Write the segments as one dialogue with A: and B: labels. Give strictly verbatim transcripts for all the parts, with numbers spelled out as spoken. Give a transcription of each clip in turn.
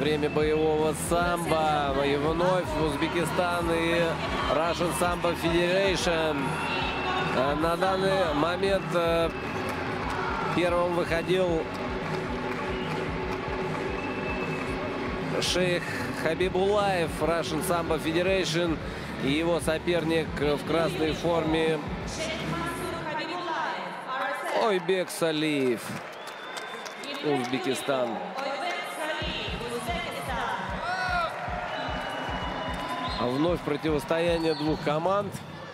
A: время боевого самбо. И вновь Узбекистан и Russian Sambo Federation. На данный момент первым выходил Шейх Хабибулаев, Russian Sambo Federation, и его соперник в красной форме Ойбек Салиев, Узбекистан. Вновь противостояние двух команд.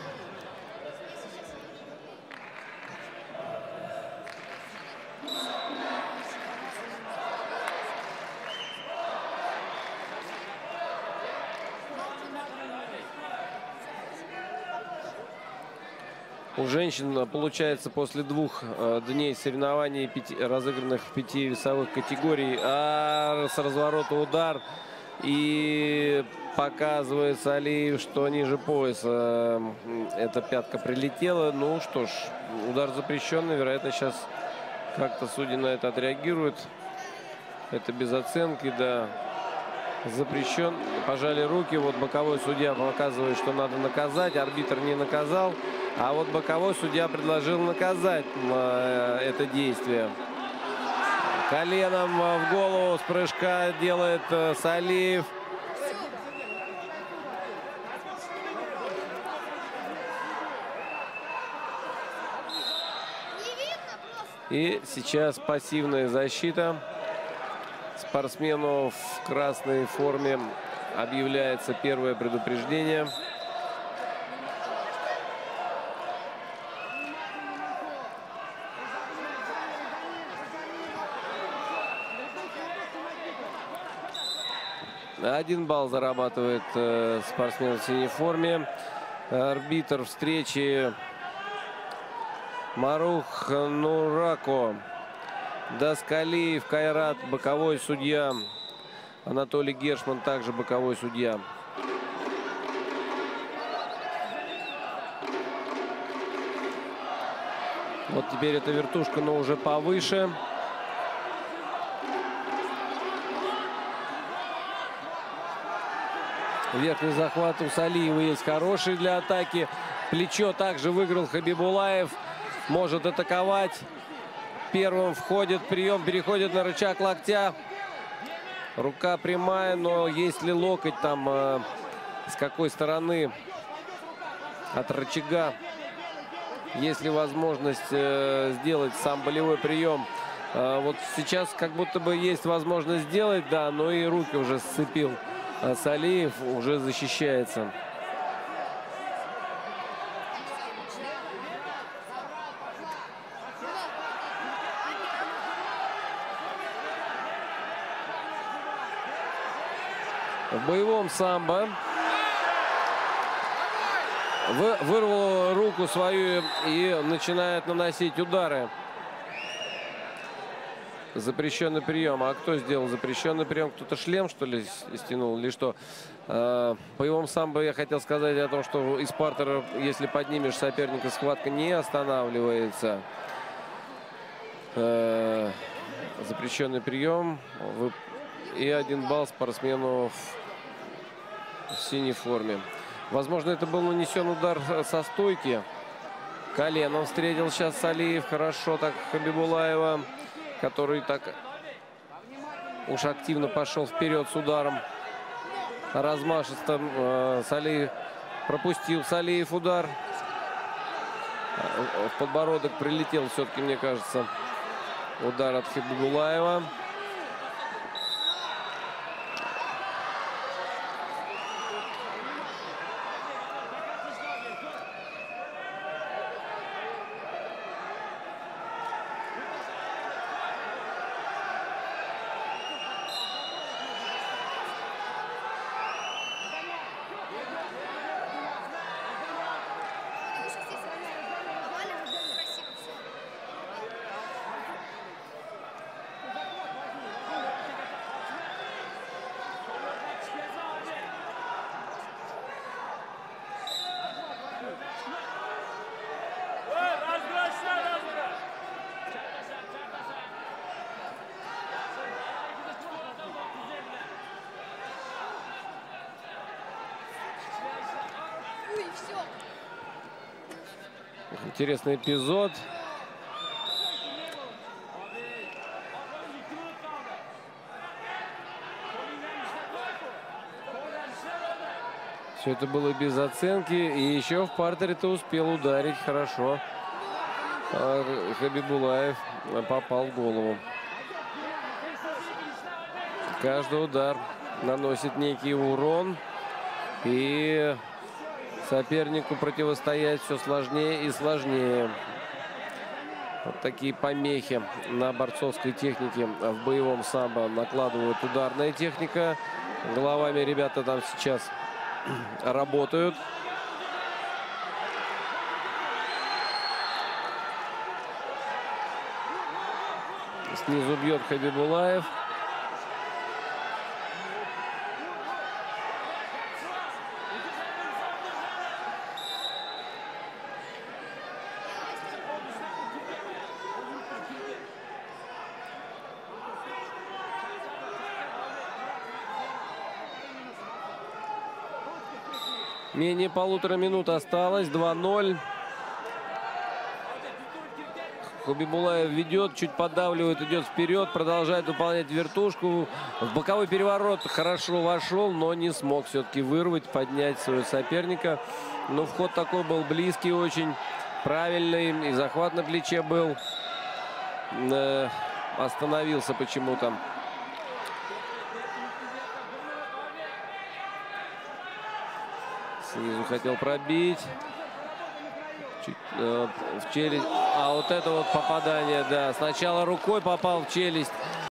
A: У женщин, получается, после двух э, дней соревнований, пяти, разыгранных в пяти весовых категорий, а с разворота удар, и показывает Салиев, что ниже пояса э, эта пятка прилетела. Ну что ж, удар запрещенный, вероятно, сейчас как-то судьи на это отреагируют. Это без оценки, да. Запрещен. Пожали руки. Вот боковой судья показывает, что надо наказать. Арбитр не наказал. А вот боковой судья предложил наказать э, это действие. Коленом в голову с прыжка делает э, Салиев. И сейчас пассивная защита. Спортсмену в красной форме объявляется первое предупреждение. Один балл зарабатывает э, спортсмен в синей форме. Арбитр встречи Марух Нурако. Даскалиев Кайрат, боковой судья. Анатолий Гершман, также боковой судья. Вот теперь эта вертушка, но уже повыше. Верхний захват у Салиева есть хороший для атаки. Плечо также выиграл Хабибулаев. Может атаковать. Первым входит прием, переходит на рычаг локтя. Рука прямая, но есть ли локоть там, э, с какой стороны от рычага. Есть ли возможность э, сделать сам болевой прием. Э, вот сейчас как будто бы есть возможность сделать, да, но и руки уже сцепил. А Салиев уже защищается. В боевом самбо Вы, вырвал руку свою и начинает наносить удары. Запрещенный прием. А кто сделал запрещенный прием? Кто-то шлем, что ли, стянул или что? В боевом самбо я хотел сказать о том, что из партера, если поднимешь соперника, схватка не останавливается. Запрещенный прием. И один балл спортсмену в синей форме. Возможно, это был нанесен удар со стойки. Коленом встретил сейчас Салиев. Хорошо так Хабибулаева, который так уж активно пошел вперед с ударом. Размашистым э, Салиев пропустил Салиев удар. В подбородок прилетел все-таки, мне кажется, удар от Хабибулаева. Интересный эпизод. Все это было без оценки. И еще в партере-то успел ударить хорошо. А Хабибулаев попал в голову. Каждый удар наносит некий урон. И сопернику противостоять все сложнее и сложнее. Вот такие помехи на борцовской технике в боевом самбо накладывает ударная техника. Головами ребята там сейчас работают. Снизу бьет Хабибулаев. Менее полутора минут осталось. два ноль. Хабибулаев ведет, чуть поддавливает, идет вперед, продолжает выполнять вертушку. В боковой переворот хорошо вошел, но не смог все-таки вырвать, поднять своего соперника. Но вход такой был близкий очень, правильный. И захват на плече был. Э, остановился почему-то. Снизу хотел пробить. Чуть, э, в челюсть. А вот это вот попадание, да. Сначала рукой попал в челюсть,